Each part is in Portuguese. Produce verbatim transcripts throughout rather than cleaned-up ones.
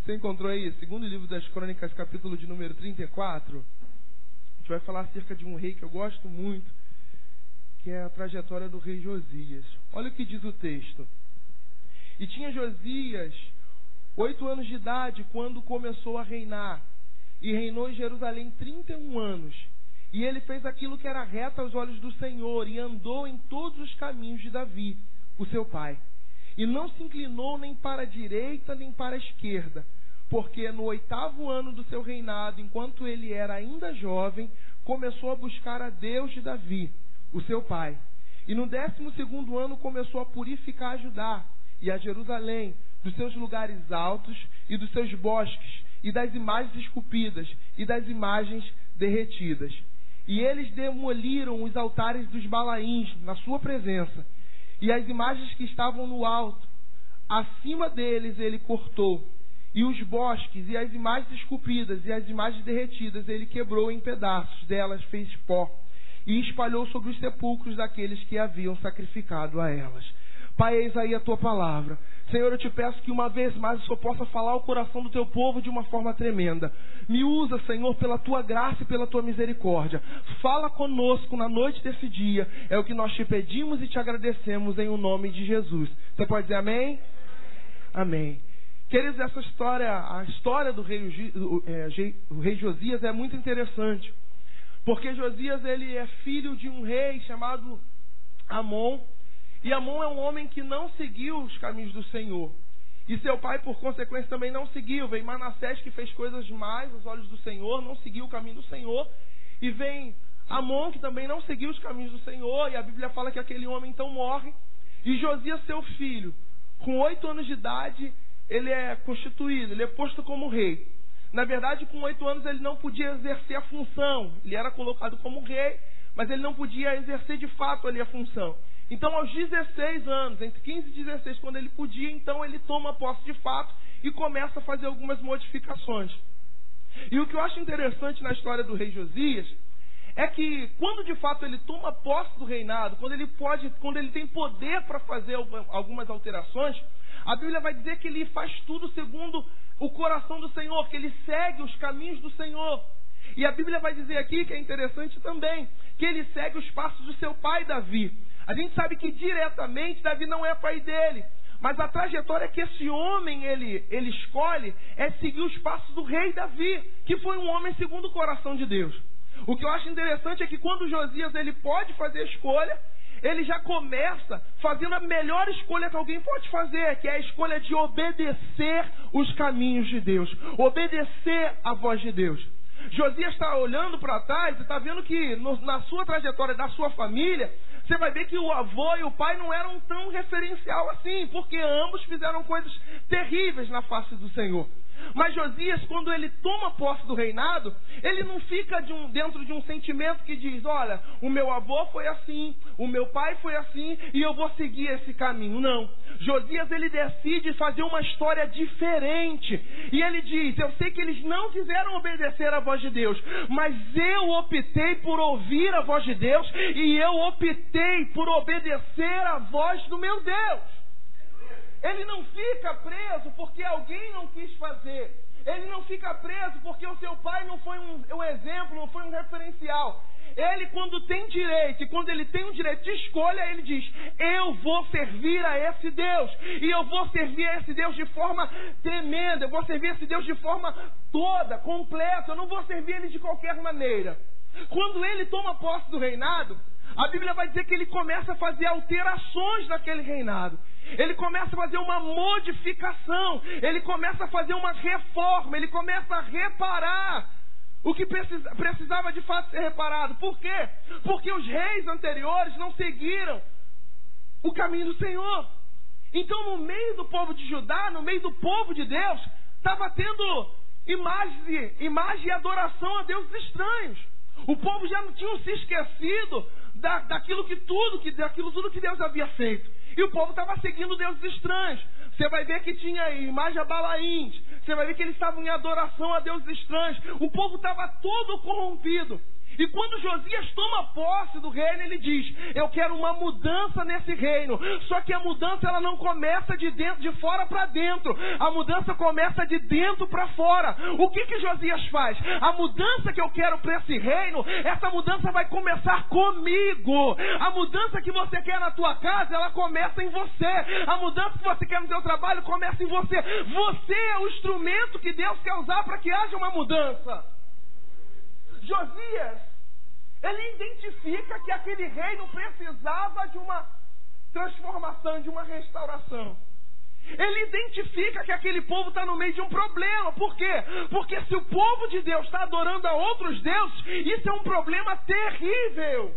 Você encontrou aí, segundo livro das Crônicas, capítulo de número trinta e quatro. A gente vai falar acerca de um rei que eu gosto muito, que é a trajetória do rei Josias. Olha o que diz o texto. E tinha Josias oito anos de idade quando começou a reinar, e reinou em Jerusalém trinta e um anos. E ele fez aquilo que era reto aos olhos do Senhor, e andou em todos os caminhos de Davi, o seu pai. E não se inclinou nem para a direita nem para a esquerda, porque no oitavo ano do seu reinado, enquanto ele era ainda jovem, começou a buscar a Deus de Davi, o seu pai. E no décimo segundo ano começou a purificar a Judá e a Jerusalém dos seus lugares altos e dos seus bosques, e das imagens esculpidas e das imagens derretidas. E eles demoliram os altares dos Balaíns na sua presença, e as imagens que estavam no alto, acima deles ele cortou, e os bosques e as imagens esculpidas e as imagens derretidas ele quebrou em pedaços, delas fez pó, e espalhou sobre os sepulcros daqueles que haviam sacrificado a elas. Pai, eis aí a tua palavra. Senhor, eu te peço que uma vez mais o Senhor possa falar ao coração do teu povo de uma forma tremenda. Me usa, Senhor, pela tua graça e pela tua misericórdia. Fala conosco na noite desse dia. É o que nós te pedimos e te agradecemos em o nome de Jesus. Você pode dizer amém? Amém. Queridos, essa história, a história do rei, é, o rei Josias é muito interessante. Porque Josias, ele é filho de um rei chamado Amon. E Amon é um homem que não seguiu os caminhos do Senhor. E seu pai, por consequência, também não seguiu. Vem Manassés, que fez coisas mais aos olhos do Senhor, não seguiu o caminho do Senhor. E vem Amon, que também não seguiu os caminhos do Senhor. E a Bíblia fala que aquele homem então morre. E Josias, seu filho, com oito anos de idade, ele é constituído, ele é posto como rei. Na verdade, com oito anos ele não podia exercer a função. Ele era colocado como rei, mas ele não podia exercer de fato ali a função. Então, aos dezesseis anos, entre quinze e dezesseis, quando ele podia, então ele toma posse de fato e começa a fazer algumas modificações. E o que eu acho interessante na história do rei Josias é que quando de fato ele toma posse do reinado, quando ele pode, quando ele tem poder para fazer algumas alterações, a Bíblia vai dizer que ele faz tudo segundo o coração do Senhor, que ele segue os caminhos do Senhor. E a Bíblia vai dizer aqui, que é interessante também, que ele segue os passos do seu pai Davi. A gente sabe que diretamente Davi não é pai dele, mas a trajetória que esse homem ele, ele escolhe é seguir os passos do rei Davi, que foi um homem segundo o coração de Deus. O que eu acho interessante é que quando Josias ele pode fazer a escolha, ele já começa fazendo a melhor escolha que alguém pode fazer, que é a escolha de obedecer os caminhos de Deus, obedecer a voz de Deus. Josias está olhando para trás e está vendo que no, na sua trajetória da sua família, você vai ver que o avô e o pai não eram tão referencial assim, porque ambos fizeram coisas terríveis na face do Senhor. Mas Josias, quando ele toma posse do reinado, ele não fica de um, dentro de um sentimento que diz, olha, o meu avô foi assim, o meu pai foi assim, e eu vou seguir esse caminho. Não. Josias, ele decide fazer uma história diferente. E ele diz, eu sei que eles não quiseram obedecer à voz de Deus, mas eu optei por ouvir a voz de Deus, e eu optei por obedecer a voz do meu Deus. Ele não fica preso porque alguém não quis fazer. Ele não fica preso porque o seu pai não foi um, um exemplo, não foi um referencial. Ele, quando tem direito, e quando ele tem um direito de escolha, ele diz, eu vou servir a esse Deus. E eu vou servir a esse Deus de forma tremenda. Eu vou servir a esse Deus de forma toda, completa. Eu não vou servir ele de qualquer maneira. Quando ele toma posse do reinado, a Bíblia vai dizer que ele começa a fazer alterações naquele reinado. Ele começa a fazer uma modificação. Ele começa a fazer uma reforma. Ele começa a reparar o que precisava de fato ser reparado. Por quê? Porque os reis anteriores não seguiram o caminho do Senhor. Então, no meio do povo de Judá, no meio do povo de Deus, estava tendo imagem, imagem e adoração a deuses estranhos. O povo já não tinha se esquecido da, daquilo, que tudo, que, daquilo tudo que Deus havia feito. E o povo estava seguindo deuses estranhos. Você vai ver que tinha imagem a Balaíns. Você vai ver que eles estavam em adoração a deuses estranhos. O povo estava todo corrompido. E quando Josias toma posse do reino, ele diz: eu quero uma mudança nesse reino. Só que a mudança ela não começa de dentro, de fora para dentro. A mudança começa de dentro para fora. O que que Josias faz? A mudança que eu quero para esse reino, essa mudança vai começar comigo. A mudança que você quer na tua casa, ela começa em você. A mudança que você quer no seu trabalho começa em você. Você é o instrumento que Deus quer usar para que haja uma mudança. Josias, ele identifica que aquele reino precisava de uma transformação, de uma restauração. Ele identifica que aquele povo está no meio de um problema. Por quê? Porque se o povo de Deus está adorando a outros deuses, isso é um problema terrível.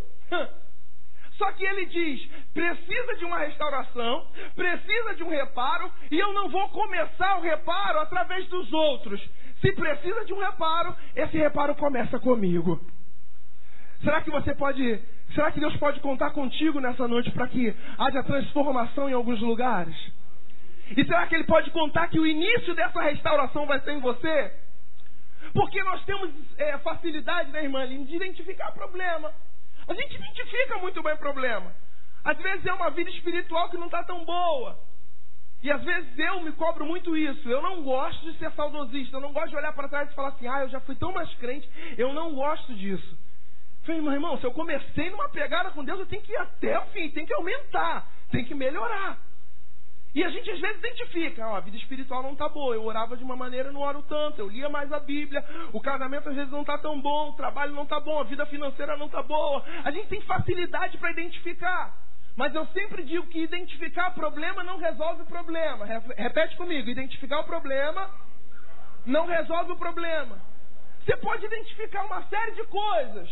Só que ele diz, precisa de uma restauração, precisa de um reparo, e eu não vou começar o reparo através dos outros. Se precisa de um reparo, esse reparo começa comigo. Será que você pode, será que Deus pode contar contigo nessa noite para que haja transformação em alguns lugares? E será que Ele pode contar que o início dessa restauração vai ser em você? Porque nós temos é, facilidade, né, irmã, de identificar problema. A gente identifica muito bem o problema. Às vezes é uma vida espiritual que não está tão boa. E às vezes eu me cobro muito isso. Eu não gosto de ser saudosista. Eu não gosto de olhar para trás e falar assim: ah, eu já fui tão mais crente. Eu não gosto disso. Eu falei, meu irmão, se eu comecei numa pegada com Deus, eu tenho que ir até o fim. Tem que aumentar. Tem que melhorar. E a gente às vezes identifica: ó, a vida espiritual não está boa. Eu orava de uma maneira, não oro tanto. Eu lia mais a Bíblia. O casamento às vezes não está tão bom. O trabalho não está bom. A vida financeira não está boa. A gente tem facilidade para identificar. Mas eu sempre digo que identificar problema não resolve o problema. Repete comigo: identificar o problema não resolve o problema. Você pode identificar uma série de coisas.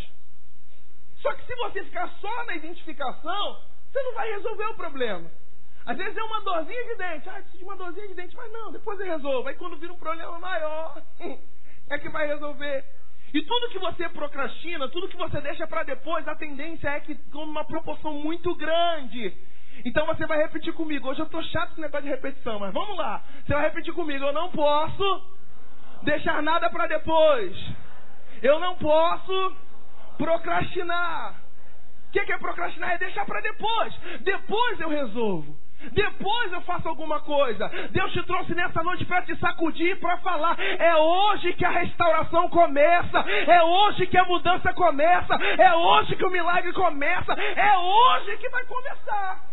Só que se você ficar só na identificação, você não vai resolver o problema. Às vezes é uma dorzinha de dente. Ah, preciso de uma dorzinha de dente. Mas não, depois eu resolvo. Aí quando vira um problema maior, é que vai resolver. E tudo que você procrastina, tudo que você deixa para depois, a tendência é que tome uma proporção muito grande. Então você vai repetir comigo. Hoje eu estou chato com esse negócio de repetição, mas vamos lá. Você vai repetir comigo: eu não posso deixar nada para depois. Eu não posso procrastinar. O que é procrastinar? É deixar para depois. Depois eu resolvo. Depois eu faço alguma coisa. Deus te trouxe nessa noite para te sacudir, para falar: é hoje que a restauração começa. É hoje que a mudança começa. É hoje que o milagre começa. É hoje que vai começar.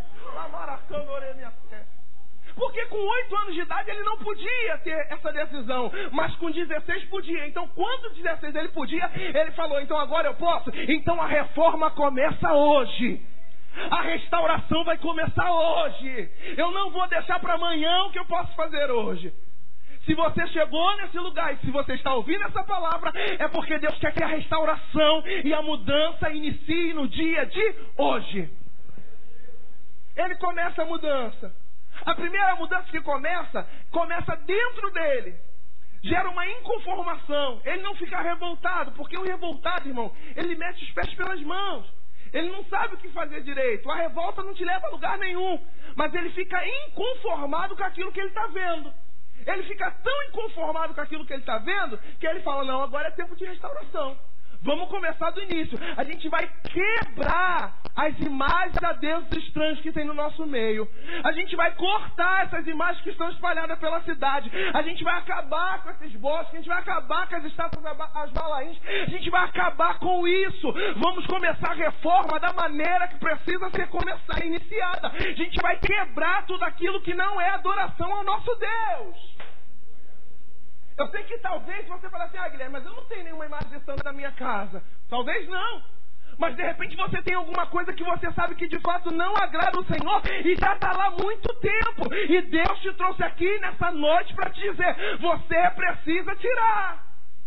Porque com oito anos de idade ele não podia ter essa decisão, mas com dezesseis podia. Então quando dezesseis ele podia, ele falou: então agora eu posso. Então a reforma começa hoje. A restauração vai começar hoje. Eu não vou deixar para amanhã o que eu posso fazer hoje. Se você chegou nesse lugar e se você está ouvindo essa palavra, é porque Deus quer que a restauração e a mudança inicie no dia de hoje. Ele começa a mudança. A primeira mudança que começa, começa dentro dele. Gera uma inconformação. Ele não fica revoltado, porque o revoltado, irmão, ele mete os pés pelas mãos. Ele não sabe o que fazer direito. A revolta não te leva a lugar nenhum. Mas ele fica inconformado com aquilo que ele está vendo. Ele fica tão inconformado com aquilo que ele está vendo, que ele fala: não, agora é tempo de restauração. Vamos começar do início. A gente vai quebrar as imagens a deuses estranhos que tem no nosso meio. A gente vai cortar essas imagens que estão espalhadas pela cidade. A gente vai acabar com esses bosques. A gente vai acabar com as estátuas, as balaíns. A gente vai acabar com isso. Vamos começar a reforma da maneira que precisa ser começada, iniciada. A gente vai quebrar tudo aquilo que não é adoração ao nosso Deus. Eu sei que talvez você fale assim: ah, Guilherme, mas eu não tenho nenhuma imagem de santo na minha casa. Talvez não. Mas de repente você tem alguma coisa que você sabe que de fato não agrada o Senhor e já está lá há muito tempo. E Deus te trouxe aqui nessa noite para te dizer: você precisa tirar.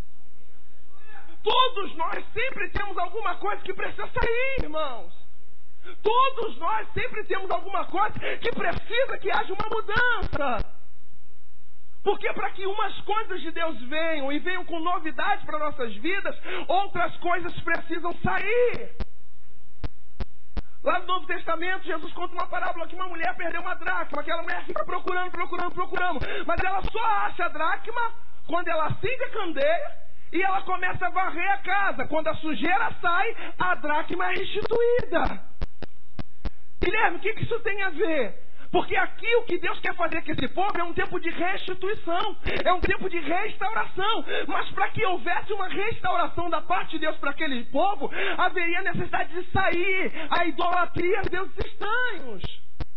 Todos nós sempre temos alguma coisa que precisa sair, irmãos. Todos nós sempre temos alguma coisa que precisa que haja uma mudança. Porque para que umas coisas de Deus venham e venham com novidade para nossas vidas, outras coisas precisam sair. Lá no Novo Testamento, Jesus conta uma parábola que uma mulher perdeu uma dracma. Aquela mulher fica procurando, procurando, procurando. Mas ela só acha a dracma quando ela acende a candeia e ela começa a varrer a casa. Quando a sujeira sai, a dracma é restituída. Guilherme, o que isso tem a ver? Porque aqui o que Deus quer fazer com esse povo é um tempo de restituição, é um tempo de restauração. Mas para que houvesse uma restauração da parte de Deus para aquele povo, haveria necessidade de sair a idolatria aos deuses estranhos.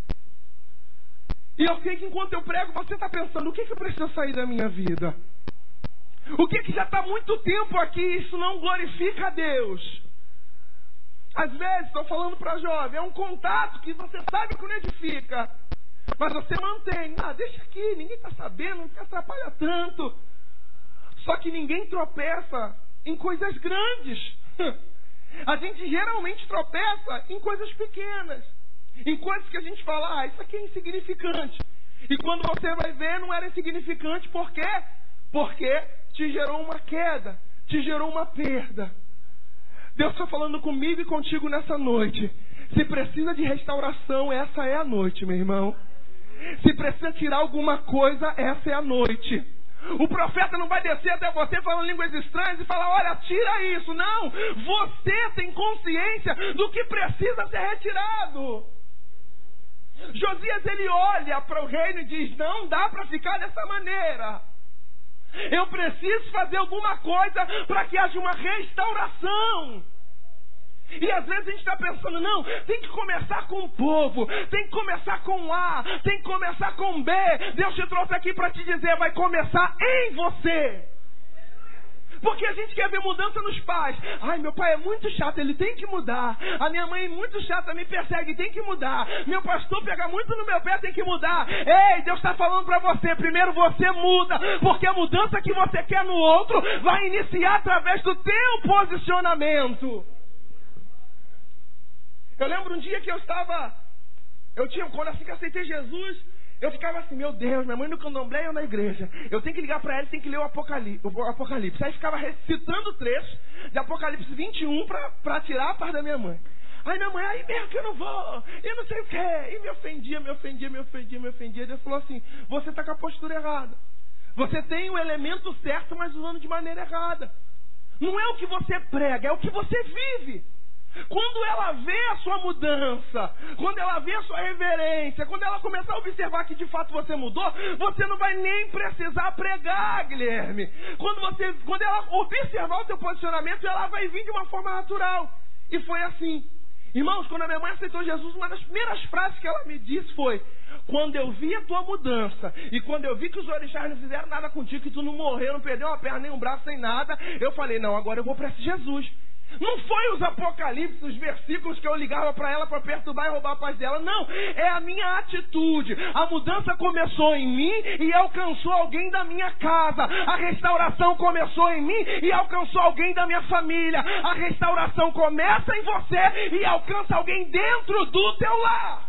E eu sei que enquanto eu prego, você está pensando, o que, que precisa sair da minha vida? O que, que já está muito tempo aqui e isso não glorifica a Deus? Às vezes, estou falando para jovem, é um contato que você sabe que não edifica, mas você mantém. Ah, deixa aqui, ninguém está sabendo, não te atrapalha tanto. Só que ninguém tropeça em coisas grandes. A gente geralmente tropeça em coisas pequenas, em coisas que a gente fala, ah, isso aqui é insignificante. E quando você vai ver, não era insignificante, por quê? Porque te gerou uma queda, te gerou uma perda. Deus está falando comigo e contigo nessa noite. Se precisa de restauração, essa é a noite, meu irmão. Se precisa tirar alguma coisa, essa é a noite. O profeta não vai descer até você falando línguas estranhas e falar, olha, tira isso. Não, você tem consciência do que precisa ser retirado. Josias, ele olha para o reino e diz, não dá para ficar dessa maneira. Eu preciso fazer alguma coisa para que haja uma restauração. E às vezes a gente está pensando, não, tem que começar com o povo, tem que começar com A, tem que começar com B. Deus te trouxe aqui para te dizer, vai começar em você. Porque a gente quer ver mudança nos pais. Ai, meu pai é muito chato, ele tem que mudar. A minha mãe é muito chata, me persegue, tem que mudar. Meu pastor pega muito no meu pé, tem que mudar. Ei, Deus está falando para você, primeiro você muda. Porque a mudança que você quer no outro vai iniciar através do teu posicionamento. Eu lembro um dia que eu estava... Eu tinha, quando assim que aceitei Jesus... Eu ficava assim, meu Deus, minha mãe no candomblé ou na igreja? Eu tenho que ligar para ela e tenho que ler o Apocalipse. O Apocalipse. Aí ficava recitando trechos de Apocalipse vinte e um para tirar a paz da minha mãe. Aí minha mãe, aí mesmo que eu não vou, e não sei o que. E me ofendia, me ofendia, me ofendia, me ofendia. E Deus falou assim, você está com a postura errada. Você tem o elemento certo, mas usando de maneira errada. Não é o que você prega, é o que você vive. Quando ela vê a sua mudança, quando ela vê a sua reverência, quando ela começar a observar que de fato você mudou, você não vai nem precisar pregar, Guilherme. Quando, você, quando ela observar o teu posicionamento, ela vai vir de uma forma natural. E foi assim. Irmãos, quando a minha mãe aceitou Jesus, uma das primeiras frases que ela me disse foi, quando eu vi a tua mudança, e quando eu vi que os orixás não fizeram nada contigo, que tu não morreu, não perdeu uma perna, nem um braço, nem nada, eu falei, não, agora eu vou para esse Jesus. Não foi os apocalipses, os versículos que eu ligava para ela para perturbar e roubar a paz dela. Não, é a minha atitude. A mudança começou em mim e alcançou alguém da minha casa. A restauração começou em mim e alcançou alguém da minha família. A restauração começa em você e alcança alguém dentro do teu lar.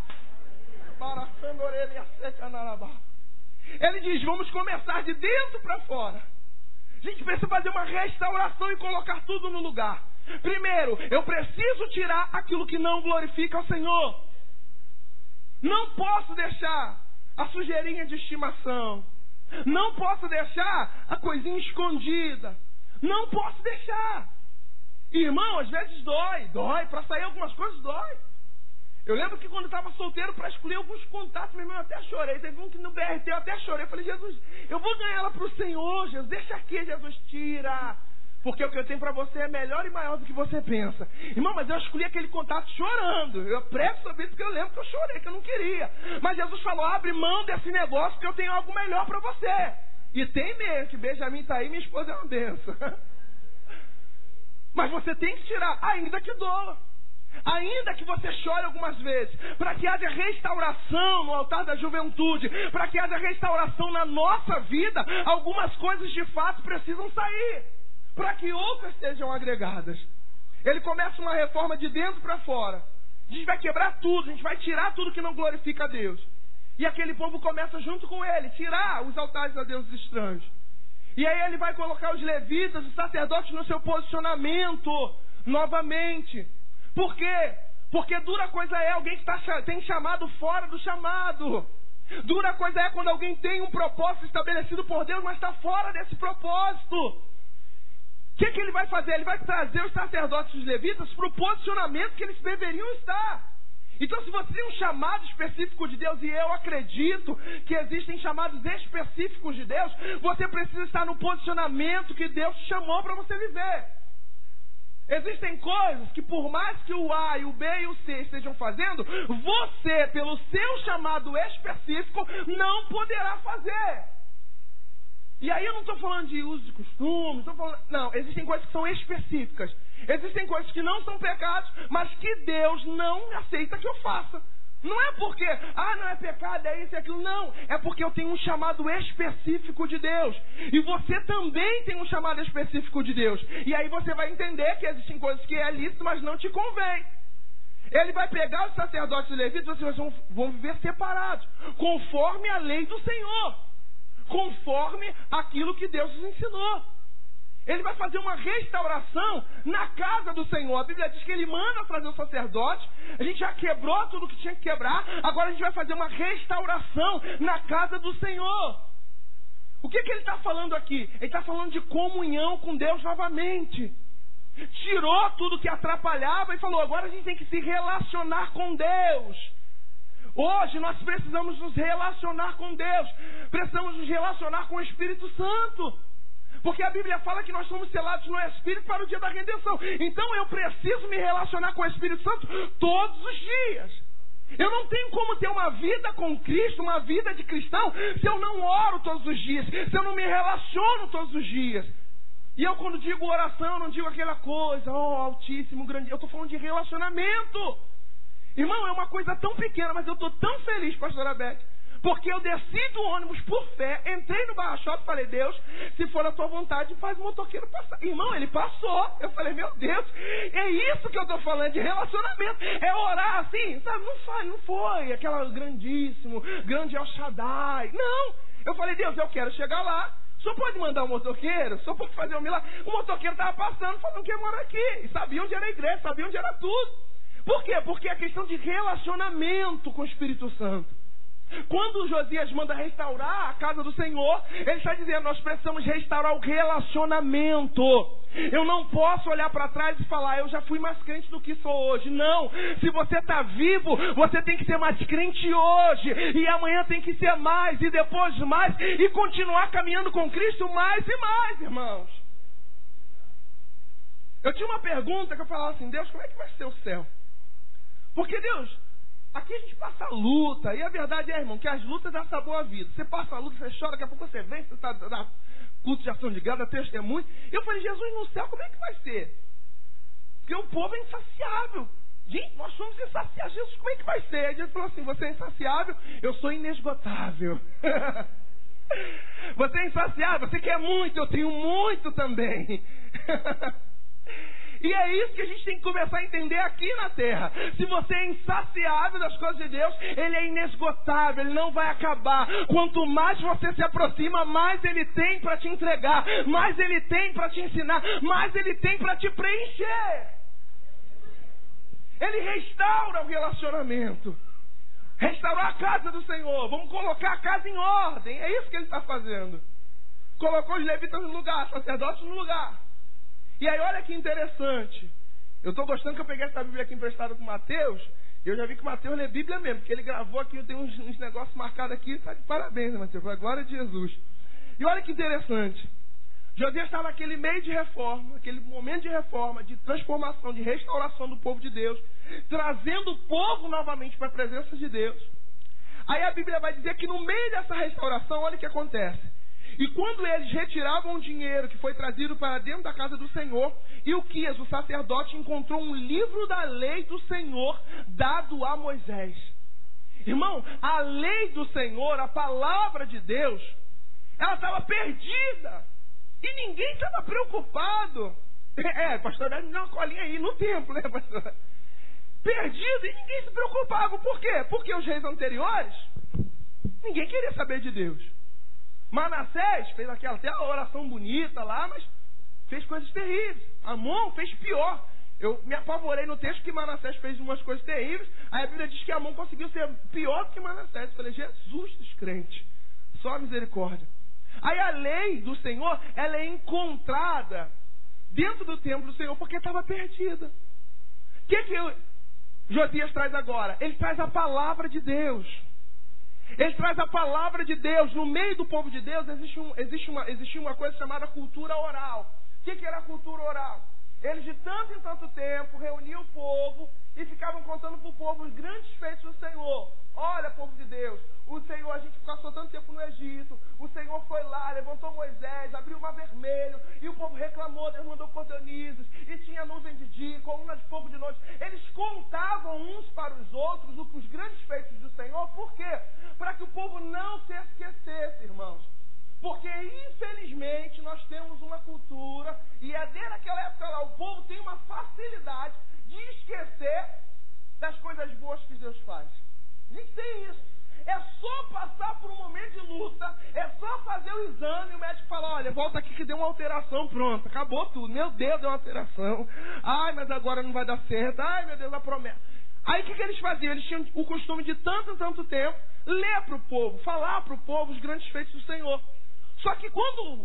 Ele diz, vamos começar de dentro para fora. A gente precisa fazer uma restauração e colocar tudo no lugar. Primeiro, eu preciso tirar aquilo que não glorifica ao Senhor. Não posso deixar a sujeirinha de estimação. Não posso deixar a coisinha escondida. Não posso deixar. Irmão, às vezes dói. Dói. Para sair algumas coisas dói. Eu lembro que quando eu estava solteiro, para escolher alguns contatos, meu irmão, eu até chorei. Teve um que no B R T eu até chorei. Eu falei, Jesus, eu vou ganhar ela para o Senhor, Jesus. Deixa aqui, Jesus, tira. Porque o que eu tenho para você é melhor e maior do que você pensa. Irmão, mas eu escolhi aquele contato chorando. Eu prego sobre isso porque eu lembro que eu chorei, que eu não queria. Mas Jesus falou, abre mão desse negócio porque eu tenho algo melhor para você. E tem mesmo, que Benjamin está aí, minha esposa é uma benção. Mas você tem que tirar, ainda que doa. Ainda que você chore algumas vezes, para que haja restauração no altar da juventude, para que haja restauração na nossa vida, algumas coisas de fato precisam sair, para que outras sejam agregadas. Ele começa uma reforma de dentro para fora. A gente vai quebrar tudo, a gente vai tirar tudo que não glorifica a Deus. E aquele povo começa junto com ele, tirar os altares a deuses estranhos. E aí ele vai colocar os levitas, os sacerdotes no seu posicionamento, novamente. Por quê? Porque dura coisa é alguém que tá, tem chamado fora do chamado. Dura coisa é quando alguém tem um propósito estabelecido por Deus, mas está fora desse propósito. O que, que ele vai fazer? Ele vai trazer os sacerdotes e os levitas para o posicionamento que eles deveriam estar. Então, se você tem um chamado específico de Deus, e eu acredito que existem chamados específicos de Deus, você precisa estar no posicionamento que Deus te chamou para você viver. Existem coisas que, por mais que o A, e o B e o C estejam fazendo, você, pelo seu chamado específico, não poderá fazer. E aí eu não estou falando de uso de costume, estou falando... Não, existem coisas que são específicas. Existem coisas que não são pecados, mas que Deus não aceita que eu faça. Não é porque, ah, não é pecado, é isso e aquilo. Não, é porque eu tenho um chamado específico de Deus. E você também tem um chamado específico de Deus. E aí você vai entender que existem coisas que é lícito, mas não te convém. Ele vai pegar os sacerdotes e levitas e vocês vão, vão viver separados, conforme a lei do Senhor. Conforme aquilo que Deus nos ensinou. Ele vai fazer uma restauração na casa do Senhor. A Bíblia diz que ele manda trazer os sacerdotes. A gente já quebrou tudo que tinha que quebrar. Agora a gente vai fazer uma restauração na casa do Senhor. O que, que ele está falando aqui? Ele está falando de comunhão com Deus novamente. Tirou tudo que atrapalhava e falou, agora a gente tem que se relacionar com Deus. Hoje nós precisamos nos relacionar com Deus. Precisamos nos relacionar com o Espírito Santo. Porque a Bíblia fala que nós somos selados no Espírito para o dia da redenção. Então eu preciso me relacionar com o Espírito Santo todos os dias. Eu não tenho como ter uma vida com Cristo, uma vida de cristão, se eu não oro todos os dias, se eu não me relaciono todos os dias. E eu, quando digo oração, eu não digo aquela coisa, oh, altíssimo, grande. Eu estou falando de relacionamento. Irmão, é uma coisa tão pequena, mas eu estou tão feliz, pastora Beth, porque eu desci do ônibus por fé, entrei no Barra Shopping e falei, Deus, se for a tua vontade, faz o motoqueiro passar. Irmão, ele passou. Eu falei, meu Deus, é isso que eu estou falando de relacionamento. É orar assim, sabe? Não foi, não foi aquela grandíssimo, grande El Shaddai. Não. Eu falei, Deus, eu quero chegar lá. O senhor pode mandar um motoqueiro? O senhor pode fazer um milagre? O motoqueiro estava passando, falando que ia morar aqui. E sabia onde era a igreja, sabia onde era tudo. Por quê? Porque é questão de relacionamento com o Espírito Santo. Quando Josias manda restaurar a casa do Senhor, ele está dizendo, nós precisamos restaurar o relacionamento. Eu não posso olhar para trás e falar, eu já fui mais crente do que sou hoje. Não, se você está vivo, você tem que ser mais crente hoje. E amanhã tem que ser mais, e depois mais, e continuar caminhando com Cristo mais e mais, irmãos. Eu tinha uma pergunta que eu falava assim, Deus, como é que vai ser o céu? Porque Deus, aqui a gente passa luta, e a verdade é, irmão, que as lutas dão sabor à vida. Você passa a luta, você chora, daqui a pouco você vem, você está na culto de ação de graça, dá testemunho. E eu falei, Jesus, no céu, como é que vai ser? Porque o povo é insaciável. Gente, nós somos insaciáveis. Jesus, como é que vai ser? Aí Jesus falou assim, você é insaciável, eu sou inesgotável. Você é insaciável, você quer muito, eu tenho muito também. E é isso que a gente tem que começar a entender aqui na terra. Se você é insaciável das coisas de Deus, Ele é inesgotável, Ele não vai acabar. Quanto mais você se aproxima, mais Ele tem para te entregar, mais Ele tem para te ensinar, mais Ele tem para te preencher. Ele restaura o relacionamento. Restaurar a casa do Senhor. Vamos colocar a casa em ordem. É isso que Ele está fazendo. Colocou os levitas no lugar, os sacerdotes no lugar. E aí olha que interessante. Eu estou gostando que eu peguei essa Bíblia aqui emprestada com o Mateus. E eu já vi que o Mateus lê Bíblia mesmo. Porque ele gravou aqui, tem uns, uns negócios marcados aqui. Tá de parabéns, né, Mateus? Glória de Jesus. E olha que interessante. Josias está naquele meio de reforma, aquele momento de reforma, de transformação, de restauração do povo de Deus, trazendo o povo novamente para a presença de Deus. Aí a Bíblia vai dizer que no meio dessa restauração, olha o que acontece. E quando eles retiravam o dinheiro que foi trazido para dentro da casa do Senhor, Ilquias, o sacerdote, encontrou um livro da lei do Senhor dado a Moisés. Irmão, a lei do Senhor, a palavra de Deus, ela estava perdida. E ninguém estava preocupado. É, pastor, me dá uma colinha aí no templo, né, pastor? Perdido e ninguém se preocupava. Por quê? Porque os reis anteriores, ninguém queria saber de Deus. Manassés fez aquela até a oração bonita lá, mas fez coisas terríveis. Amon fez pior. Eu me apavorei no texto que Manassés fez umas coisas terríveis. Aí a Bíblia diz que Amon conseguiu ser pior do que Manassés. Eu falei, Jesus dos crentes, só misericórdia. Aí a lei do Senhor, ela é encontrada dentro do templo do Senhor porque estava perdida. O que que Josias traz agora? Ele traz a palavra de Deus. Ele traz a palavra de Deus. No meio do povo de Deus existe, um, existe, uma, existe uma coisa chamada cultura oral. O que que era a cultura oral? Eles de tanto em tanto tempo reuniam o povo e ficavam contando para o povo os grandes feitos do Senhor. Olha, povo de Deus, o Senhor, a gente passou tanto tempo no Egito, o Senhor foi lá, levantou Moisés, abriu o mar vermelho, e o povo reclamou, Deus mandou cordonizes, e tinha nuvem de dia, coluna de fogo de noite. Eles contavam uns para os outros os grandes feitos do Senhor. Por quê? Para que o povo não se esquecesse, irmãos. Porque, infelizmente, nós temos uma cultura, e é desde aquela época lá, o povo tem uma facilidade de esquecer das coisas boas que Deus faz. A gente tem isso. É só passar por um momento de luta, é só fazer o exame e o médico fala, olha, volta aqui que deu uma alteração, pronto, acabou tudo. Meu Deus, deu uma alteração. Ai, mas agora não vai dar certo. Ai, meu Deus, a promessa. Aí o que, que eles faziam? Eles tinham o costume de tanto, tanto tempo, ler para o povo, falar para o povo os grandes feitos do Senhor. Só que quando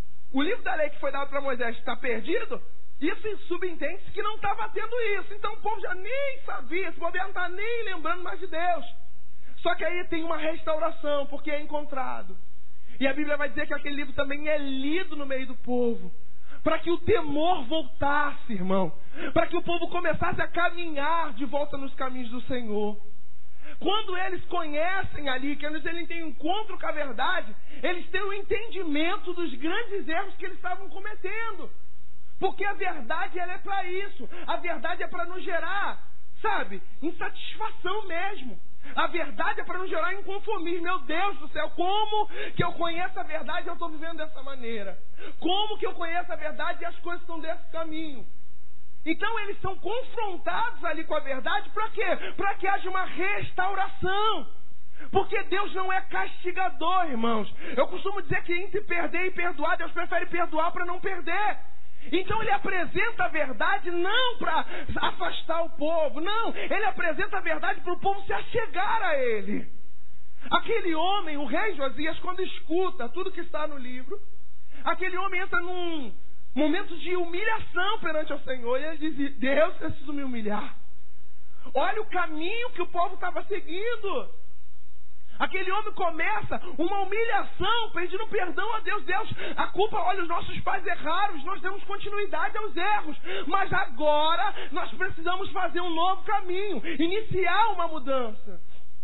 o livro da lei que foi dado para Moisés está perdido, isso subentende-se que não estava tendo isso. Então o povo já nem sabia, esse governo não está nem lembrando mais de Deus. Só que aí tem uma restauração, porque é encontrado. E a Bíblia vai dizer que aquele livro também é lido no meio do povo, para que o temor voltasse, irmão. Para que o povo começasse a caminhar de volta nos caminhos do Senhor. Quando eles conhecem ali, que eles têm um encontro com a verdade, eles têm o um entendimento dos grandes erros que eles estavam cometendo. Porque a verdade, ela é para isso. A verdade é para nos gerar, sabe, insatisfação mesmo. A verdade é para nos gerar inconformismo. Meu Deus do céu, como que eu conheço a verdade e eu estou vivendo dessa maneira? Como que eu conheço a verdade e as coisas estão desse caminho? Então eles são confrontados ali com a verdade. Para quê? Para que haja uma restauração. Porque Deus não é castigador, irmãos. Eu costumo dizer que entre perder e perdoar, Deus prefere perdoar para não perder. Então ele apresenta a verdade não para afastar o povo, não. Ele apresenta a verdade para o povo se achegar a ele. Aquele homem, o rei Josias, quando escuta tudo que está no livro, aquele homem entra num momento de humilhação perante o Senhor. E ele diz, Deus, preciso me humilhar. Olha o caminho que o povo estava seguindo. Aquele homem começa uma humilhação, pedindo perdão a Deus. Deus, a culpa, olha, os nossos pais erraram, nós demos continuidade aos erros. Mas agora nós precisamos fazer um novo caminho, iniciar uma mudança.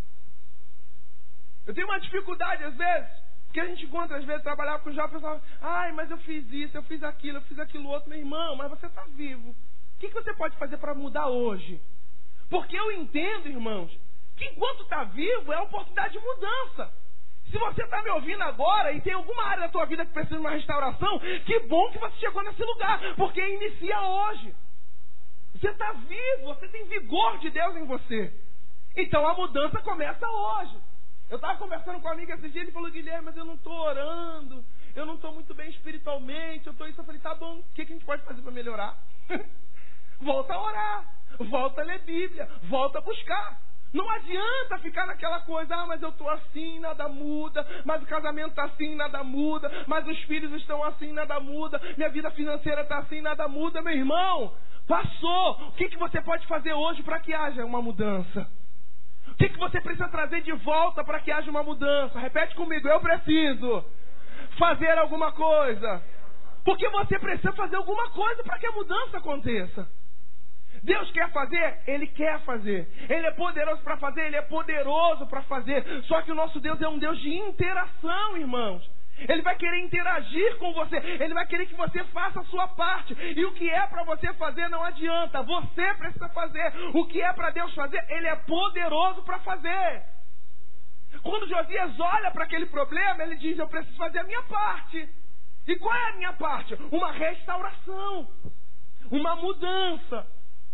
Eu tenho uma dificuldade às vezes, porque a gente encontra às vezes trabalhar com jovens e fala, ai, mas eu fiz isso, eu fiz aquilo, eu fiz aquilo outro. Meu irmão, mas você está vivo. O que, que você pode fazer para mudar hoje? Porque eu entendo, irmãos, que enquanto está vivo é a oportunidade de mudança. Se você está me ouvindo agora e tem alguma área da tua vida que precisa de uma restauração, que bom que você chegou nesse lugar, porque inicia hoje. Você está vivo, você tem vigor de Deus em você. Então a mudança começa hoje. Eu estava conversando com um amigo esses dias, ele falou, Guilherme, mas eu não estou orando, eu não estou muito bem espiritualmente, eu estou isso. Eu falei, tá bom, o que, que a gente pode fazer para melhorar? Volta a orar, volta a ler Bíblia, volta a buscar. Não adianta ficar naquela coisa, ah, mas eu estou assim, nada muda, mas o casamento está assim, nada muda, mas os filhos estão assim, nada muda, minha vida financeira está assim, nada muda. Meu irmão, passou. O que, que você pode fazer hoje para que haja uma mudança? O que, que você precisa trazer de volta para que haja uma mudança? Repete comigo, eu preciso fazer alguma coisa. Porque você precisa fazer alguma coisa para que a mudança aconteça. Deus quer fazer? Ele quer fazer. Ele é poderoso para fazer? Ele é poderoso para fazer. Só que o nosso Deus é um Deus de interação, irmãos. Ele vai querer interagir com você. Ele vai querer que você faça a sua parte. E o que é para você fazer não adianta. Você precisa fazer. O que é para Deus fazer, Ele é poderoso para fazer. Quando Josias olha para aquele problema, ele diz, eu preciso fazer a minha parte. E qual é a minha parte? Uma restauração. Uma mudança.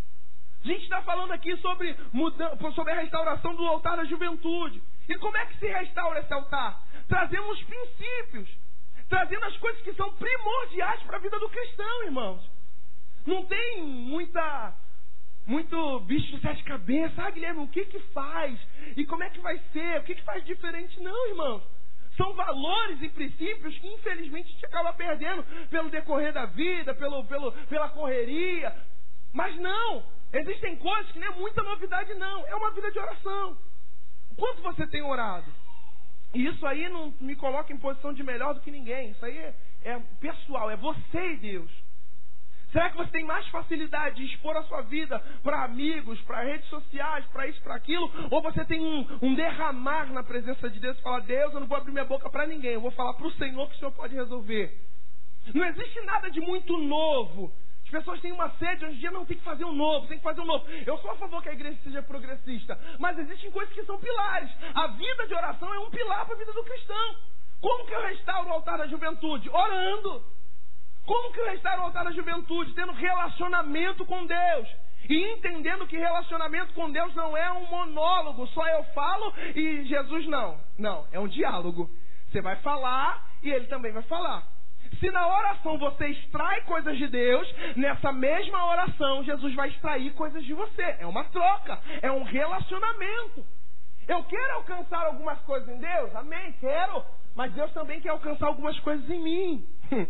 A gente está falando aqui sobre, muda, sobre a restauração do altar da juventude. E como é que se restaura esse altar? Trazendo os princípios, trazendo as coisas que são primordiais para a vida do cristão, irmãos. Não tem muita, muito bicho de sete cabeças. Ah, Guilherme, o que que faz? E como é que vai ser? O que que faz diferente? Não, irmãos. São valores e princípios que infelizmente a gente acaba perdendo pelo decorrer da vida, pelo, pelo, pela correria. Mas não, existem coisas que não é muita novidade não, é uma vida de oração. Quanto você tem orado? E isso aí não me coloca em posição de melhor do que ninguém. Isso aí é, é pessoal, é você e Deus. Será que você tem mais facilidade de expor a sua vida para amigos, para redes sociais, para isso, para aquilo? Ou você tem um, um derramar na presença de Deus e fala, Deus, eu não vou abrir minha boca para ninguém, eu vou falar para o Senhor que o Senhor pode resolver. Não existe nada de muito novo. As pessoas têm uma sede, hoje em dia não tem que fazer um novo, tem que fazer um novo. Eu sou a favor que a igreja seja progressista, mas existem coisas que são pilares. A vida de oração é um pilar para a vida do cristão. Como que eu restauro o altar da juventude? Orando. Como que eu restauro o altar da juventude? Tendo relacionamento com Deus. E entendendo que relacionamento com Deus não é um monólogo, só eu falo e Jesus não. Não, é um diálogo. Você vai falar e Ele também vai falar. Se na oração você extrai coisas de Deus, nessa mesma oração Jesus vai extrair coisas de você. É uma troca, é um relacionamento. Eu quero alcançar algumas coisas em Deus, amém, quero. Mas Deus também quer alcançar algumas coisas em mim.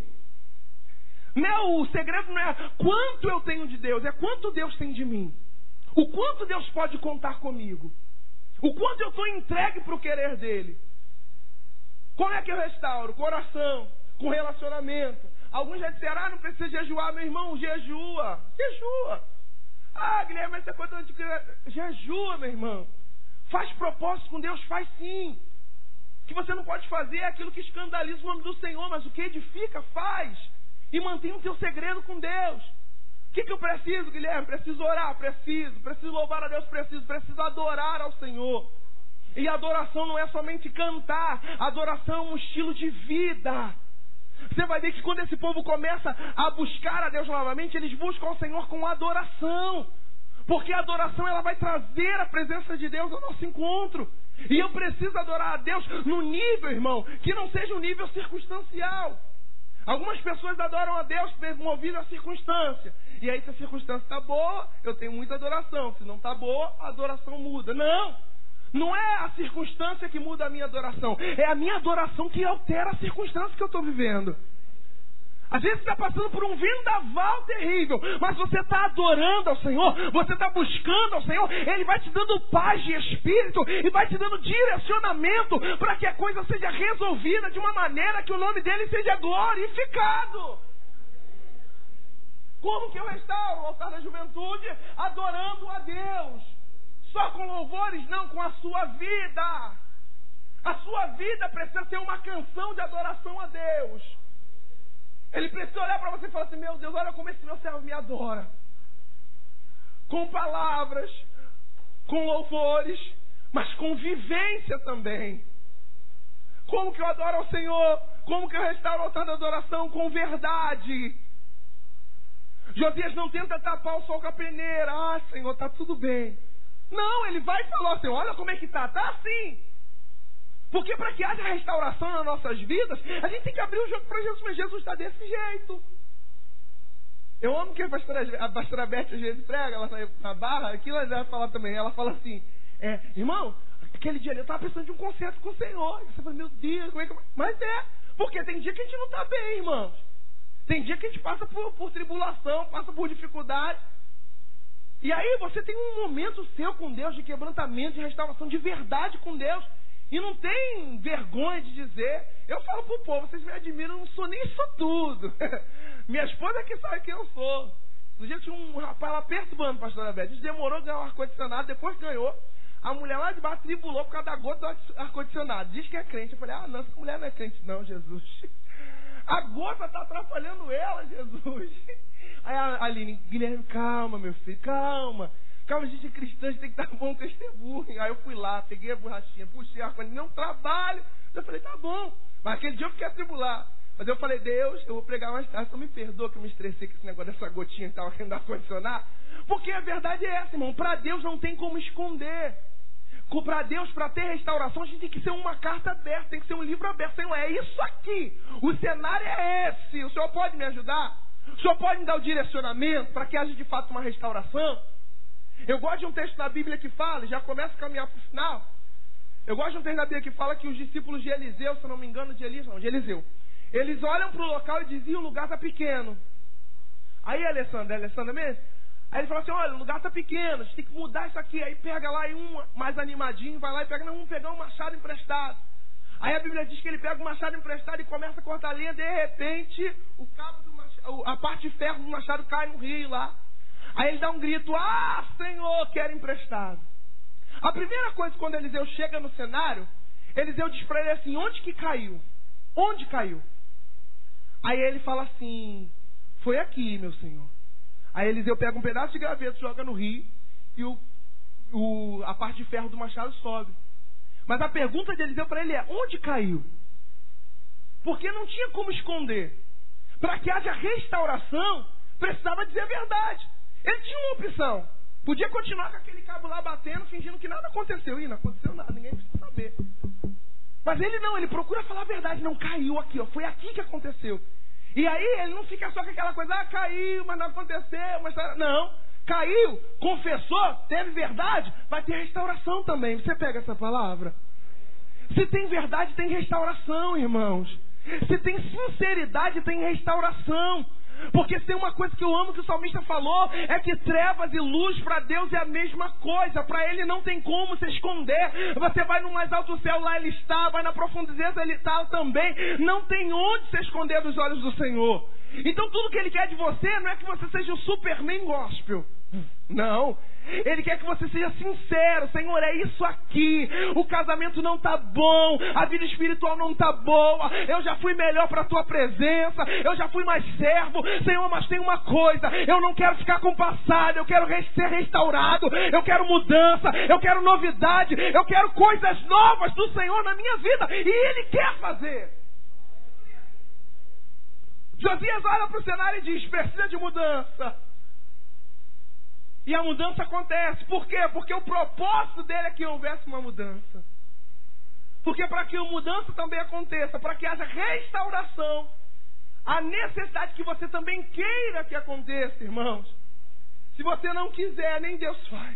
Não, o segredo não é quanto eu tenho de Deus, é quanto Deus tem de mim. O quanto Deus pode contar comigo. O quanto eu estou entregue para o querer dele. Como é que eu restauro? Com oração, com relacionamento. Alguns já disseram, ah, não precisa jejuar, meu irmão, jejua. Jejua. Ah, Guilherme, essa coisa de jejua, meu irmão. Faz propósito com Deus, faz sim. O que você não pode fazer é aquilo que escandaliza o nome do Senhor, mas o que edifica, faz. E mantenha o teu segredo com Deus. O que, que eu preciso, Guilherme? Preciso orar, preciso. Preciso louvar a Deus, preciso. Preciso adorar ao Senhor. E adoração não é somente cantar. Adoração é um estilo de vida. Você vai ver que quando esse povo começa a buscar a Deus novamente, eles buscam o Senhor com adoração. Porque a adoração ela vai trazer a presença de Deus ao nosso encontro. E eu preciso adorar a Deus no nível, irmão, que não seja um nível circunstancial. Algumas pessoas adoram a Deus movido à circunstância. E aí se a circunstância está boa, eu tenho muita adoração. Se não está boa, a adoração muda. Não! Não é a circunstância que muda a minha adoração. É a minha adoração que altera a circunstância que eu estou vivendo. Às vezes você está passando por um vendaval terrível, mas você está adorando ao Senhor, você está buscando ao Senhor, Ele vai te dando paz de espírito e vai te dando direcionamento para que a coisa seja resolvida de uma maneira que o nome dEle seja glorificado. Como que eu restauro o altar da juventude? Adorando a Deus. Só com louvores? Não, com a sua vida. A sua vida precisa ser uma canção de adoração a Deus. Ele precisa olhar para você e falar assim, meu Deus, olha como esse meu servo me adora. Com palavras, com louvores, mas com vivência também. Como que eu adoro ao Senhor? Como que eu restauro o altar da adoração? Com verdade. Josias não tenta tapar o sol com a peneira. Ah, Senhor, está tudo bem. Não, ele vai falar assim, olha como é que está. Está assim. Porque para que haja restauração nas nossas vidas, a gente tem que abrir o jogo para Jesus, mas Jesus está desse jeito. Eu amo que a pastora, a pastora Beth às vezes prega lá na, na barra, aquilo ela vai falar também, ela fala assim, é, irmão, aquele dia ali eu estava precisando de um concerto com o Senhor. E você fala, meu Deus, como é que... Mas é, porque tem dia que a gente não está bem, irmãos. Tem dia que a gente passa por, por tribulação, passa por dificuldade. E aí você tem um momento seu com Deus de quebrantamento, de restauração, de verdade com Deus. E não tem vergonha de dizer. Eu falo pro povo, vocês me admiram, eu não sou nem isso tudo. Minha esposa é que sabe quem eu sou. No dia tinha um rapaz lá perturbando, pastora Beth. A gente demorou a ganhar o ar-condicionado, depois ganhou. A mulher lá de baixo tribulou por causa da gota do ar-condicionado. Diz que é crente. Eu falei, ah, não, essa mulher não é crente não, Jesus. A gota está atrapalhando ela, Jesus. Aí a Aline, Guilherme, calma, meu filho, calma. Calma, a gente é cristã, a gente tem que dar bom testemunho. Aí eu fui lá, peguei a borrachinha, puxei a arco, não trabalho. Eu falei, tá bom. Mas aquele dia eu fiquei atribular. Mas eu falei, Deus, eu vou pregar mais tarde, só me perdoa que eu me estressei com esse negócio dessa gotinha que estava querendo ar-condicionado. Porque a verdade é essa, irmão. Para Deus não tem como esconder. Para Deus, para ter restauração, a gente tem que ser uma carta aberta, tem que ser um livro aberto. Senhor, é isso aqui. O cenário é esse. O Senhor pode me ajudar? O Senhor pode me dar o direcionamento para que haja de fato uma restauração? Eu gosto de um texto da Bíblia que fala, já começa a caminhar para o final, Eu gosto de um texto da Bíblia que fala que os discípulos de Eliseu, se eu não me engano, de Elias, não, de Eliseu, eles olham para o local e dizem, o lugar está pequeno. Aí, Alessandra, é Alessandra mesmo? Aí ele fala assim, olha, o lugar está pequeno, a gente tem que mudar isso aqui. Aí pega lá e um mais animadinho, vai lá e pega, não, vamos pegar um machado emprestado. Aí a Bíblia diz que ele pega o machado emprestado e começa a cortar a linha, de repente, o cabo do machado, a parte de ferro do machado cai no rio lá. Aí ele dá um grito, ah, Senhor, quero emprestado. A primeira coisa, quando Eliseu chega no cenário, Eliseu diz para ele assim, onde que caiu? Onde caiu? Aí ele fala assim, foi aqui, meu senhor. Aí Eliseu pega um pedaço de graveto, joga no rio, e o, o, a parte de ferro do machado sobe. Mas a pergunta de Eliseu para ele é, onde caiu? Porque não tinha como esconder. Para que haja restauração, precisava dizer a verdade. Ele tinha uma opção. Podia continuar com aquele cabo lá batendo, fingindo que nada aconteceu. Ih, não aconteceu nada, ninguém precisa saber. Mas ele não, ele procura falar a verdade. Não, caiu aqui, ó, foi aqui que aconteceu. E aí ele não fica só com aquela coisa, ah, caiu, mas não aconteceu, mas não. Caiu, confessou, teve verdade, vai ter restauração também. Você pega essa palavra? Se tem verdade, tem restauração, irmãos. Se tem sinceridade, tem restauração. Porque se tem uma coisa que eu amo que o salmista falou, é que trevas e luz para Deus é a mesma coisa. Para Ele não tem como se esconder. Você vai no mais alto céu, lá Ele está. Vai na profundeza, Ele está também. Não tem onde se esconder dos olhos do Senhor. Então tudo que Ele quer de você não é que você seja o Superman gospel. Não. Ele quer que você seja sincero. Senhor, é isso aqui. O casamento não está bom. A vida espiritual não está boa. Eu já fui melhor para a tua presença. Eu já fui mais servo. Senhor, mas tem uma coisa. Eu não quero ficar com o passado. Eu quero ser restaurado. Eu quero mudança. Eu quero novidade. Eu quero coisas novas do Senhor na minha vida. E Ele quer fazer. Josias olha para o cenário e diz, precisa de mudança. E a mudança acontece. Por quê? Porque o propósito dele é que houvesse uma mudança. Porque para que a mudança também aconteça, para que haja restauração, a necessidade que você também queira que aconteça, irmãos. Se você não quiser, nem Deus faz.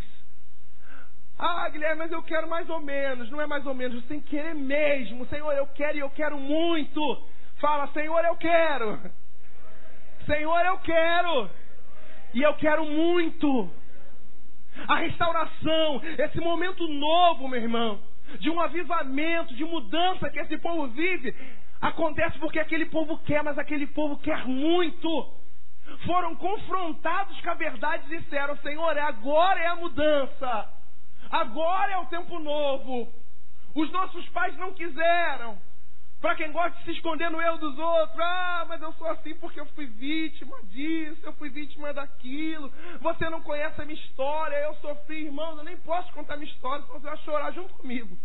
Ah, Guilherme, mas eu quero mais ou menos. Não é mais ou menos, você tem que querer mesmo. Senhor, eu quero e eu quero muito. Fala, Senhor, eu quero. Senhor, eu quero. E eu quero muito. A restauração, esse momento novo, meu irmão, de um avivamento, de mudança que esse povo vive, acontece porque aquele povo quer, mas aquele povo quer muito. Foram confrontados com a verdade e disseram, Senhor, agora é a mudança. Agora é o tempo novo. Os nossos pais não quiseram. Para quem gosta de se esconder no erro dos outros, ah, mas eu sou assim porque eu fui vítima disso, eu fui vítima daquilo, você não conhece a minha história, eu sofri, irmãos, eu nem posso contar a minha história, senão você vai chorar junto comigo.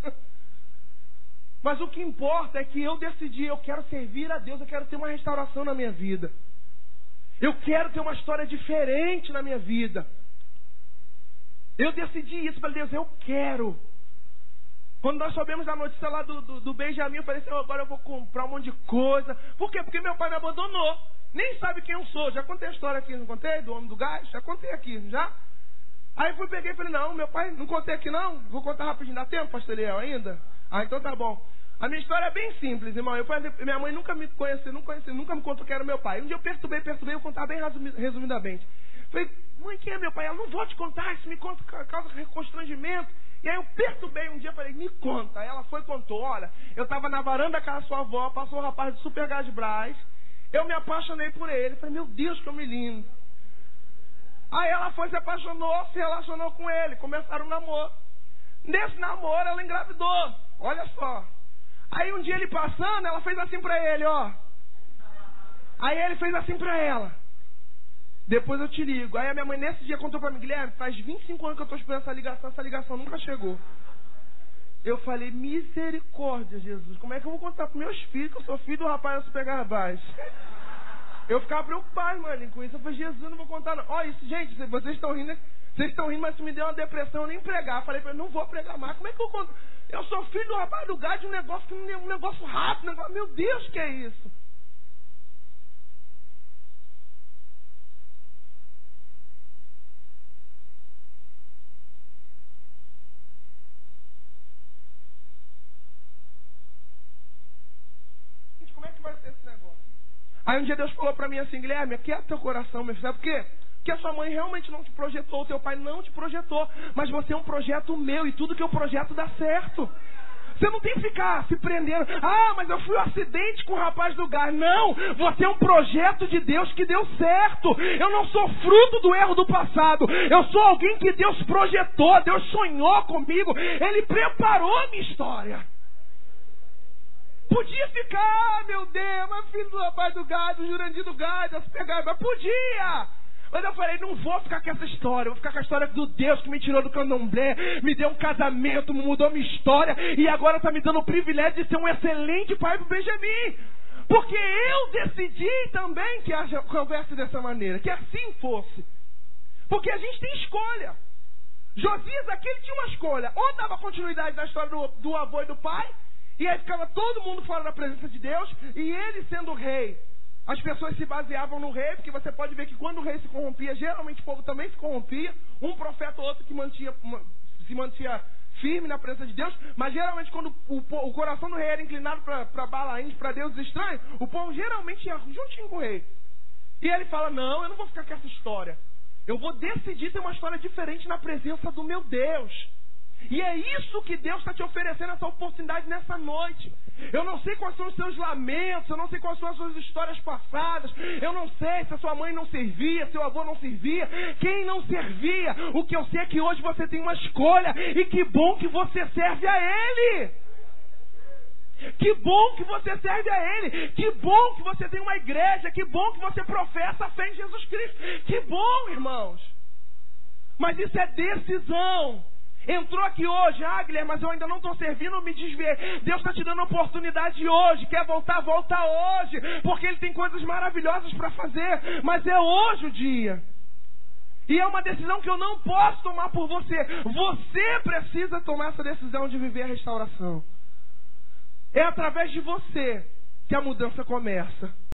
Mas o que importa é que eu decidi, eu quero servir a Deus, eu quero ter uma restauração na minha vida. Eu quero ter uma história diferente na minha vida. Eu decidi isso, falei, Deus, eu quero. Quando nós soubemos a notícia lá do, do, do Benjamin, eu falei assim, agora eu vou comprar um monte de coisa. Por quê? Porque meu pai me abandonou. Nem sabe quem eu sou. Já contei a história aqui, não contei? Do homem do gás? Já contei aqui, já? Aí fui, peguei e falei, não, meu pai, não contei aqui não? Vou contar rapidinho, dá tempo, pastor Eliel, ainda? Ah, então tá bom. A minha história é bem simples, irmão. Eu, minha mãe nunca me conheceu, nunca, conheci, nunca me contou que era meu pai. Um dia eu perturbei, perturbei, eu vou contar bem resumidamente. Falei, mãe, quem é meu pai? Ela, não vou te contar, isso me conta, causa constrangimento. E aí eu perturbei um dia, falei, me conta. Aí ela foi e contou, olha, eu estava na varanda da casa da sua avó, passou um rapaz de Super Gás Brás, eu me apaixonei por ele. Falei, meu Deus, que homem lindo. Aí ela foi, se apaixonou, se relacionou com ele, começaram um namoro. Nesse namoro ela engravidou, olha só. Aí um dia ele passando, ela fez assim pra ele, ó. Aí ele fez assim pra ela. Depois eu te ligo. Aí a minha mãe nesse dia contou pra mim, Guilherme, faz vinte e cinco anos que eu tô esperando essa ligação, essa ligação nunca chegou. Eu falei, misericórdia, Jesus, como é que eu vou contar pros meus filhos que eu sou filho do rapaz da Super Garbaz? Eu ficava preocupado, mano, com isso. Eu falei, Jesus, não vou contar não. Ó, isso, gente, vocês estão rindo, vocês estão rindo, mas isso me deu uma depressão, eu nem pregar. Eu falei pra ele, não vou pregar mais, como é que eu conto? Eu sou filho do rapaz do gás, um negócio, um negócio rápido, um negócio... meu Deus, que é isso? Aí um dia Deus falou para mim assim: Guilherme, aquieta teu coração, meu filho. Sabe por quê? Porque a sua mãe realmente não te projetou, o teu pai não te projetou, mas você é um projeto meu e tudo que eu projeto dá certo. Você não tem que ficar se prendendo. Ah, mas eu fui um acidente com o rapaz do gás. Não, você é um projeto de Deus que deu certo. Eu não sou fruto do erro do passado. Eu sou alguém que Deus projetou, Deus sonhou comigo. Ele preparou a minha história. Podia ficar, ah, meu Deus, mas filho do rapaz do gás, do Jurandir do gás, das pegadas, mas podia. Mas eu falei, não vou ficar com essa história, eu vou ficar com a história do Deus que me tirou do candomblé, me deu um casamento, mudou minha história e agora está me dando o privilégio de ser um excelente pai para o Benjamin. Porque eu decidi também que haja conversa dessa maneira, que assim fosse. Porque a gente tem escolha. Josias aqui, ele tinha uma escolha. Ou dava continuidade na história do, do avô e do pai, e aí ficava todo mundo fora da presença de Deus, e ele sendo rei. As pessoas se baseavam no rei, porque você pode ver que quando o rei se corrompia, geralmente o povo também se corrompia. Um profeta ou outro que mantinha, se mantinha firme na presença de Deus. Mas geralmente quando o, o coração do rei era inclinado para Balaíns, para deuses estranhos, o povo geralmente ia juntinho com o rei. E ele fala, não, eu não vou ficar com essa história. Eu vou decidir ter uma história diferente na presença do meu Deus. E é isso que Deus está te oferecendo, essa oportunidade nessa noite. Eu não sei quais são os seus lamentos, eu não sei quais são as suas histórias passadas, eu não sei se a sua mãe não servia, seu avô não servia, quem não servia. O que eu sei é que hoje você tem uma escolha, e que bom que você serve a Ele. Que bom que você serve a Ele. Que bom que você tem uma igreja. Que bom que você professa a fé em Jesus Cristo. Que bom, irmãos. Mas isso é decisão. Entrou aqui hoje, ah, Guilherme, mas eu ainda não estou servindo, me desviei. Deus está te dando oportunidade hoje. Quer voltar, volta hoje. Porque Ele tem coisas maravilhosas para fazer. Mas é hoje o dia. E é uma decisão que eu não posso tomar por você. Você precisa tomar essa decisão de viver a restauração. É através de você que a mudança começa.